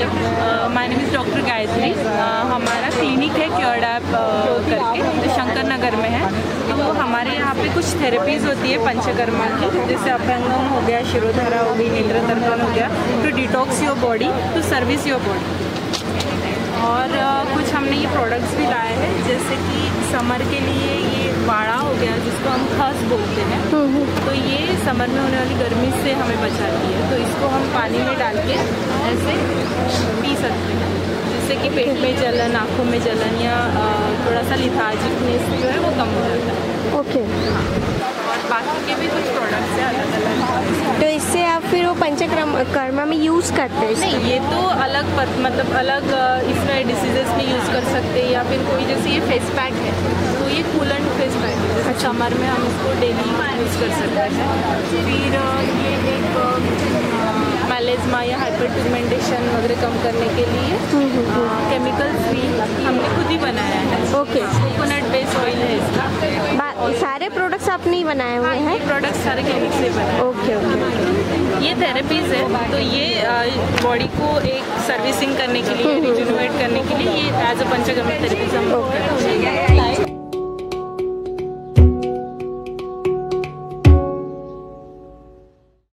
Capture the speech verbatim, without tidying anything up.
Hello, my name is doctor Gayatri. हमारा clinic है cured app करके, जो शंकर नगर में है। तो हमारे यहाँ पे कुछ थेरेपीज़ होती है पंचकर्मा की, जैसे अभ्यंगम हो गया, शिरोधारा हो गई, नेत्र तर्पण हो गया, to detox your body, to service your body. और uh, कुछ हमने ये प्रोडक्ट्स भी लाए हैं, जैसे कि समर के लिए ये बाड़ा हो गया, जिसको हम खस बोलते हैं। तो ये समर में होने वाली गर्मी से हमें बचाती है। तो इसको हम पानी में डाल के ऐसे पी सकते हैं, जिससे कि पेट में जलन, आँखों में जलन या थोड़ा सा लिथार्जिकनेस जो है वो कम हो जाता है। ओके। और बाकी के भी कुछ प्रोडक्ट्स हैं अलग अलग। तो इससे आप फिर वो पंचकर्मा में यूज़ करते हैं? नहीं, ये तो अलग पत, मतलब अलग इसमें डिसीजेस में यूज़ कर सकते हैं, या फिर कोई जैसे ये फेस पैक है, तो ये कूलेंट फेस पैक है, जैसे समर में हम इसको डेली यूज़ कर सकते हैं। फिर ये एक मेलेज्मा या हाइपरपिगमेंटेशन वगैरह कम करने के लिए केमिकल फ्री हमने खुद ही बनाया है। ओके। कोकोनट बेस्ड ऑयल है इसका। सारे प्रोडक्ट्स आपने ही बनाए हुए हैं? ये प्रोडक्ट्स सारे केमिकल से बनाए। Okay okay. ये थेरेपीज़ है, तो ये बॉडी को एक सर्विसिंग करने के लिए, रिजुनवेट करने के लिए ये एज अ पंचकर्मा थेरेपीज हम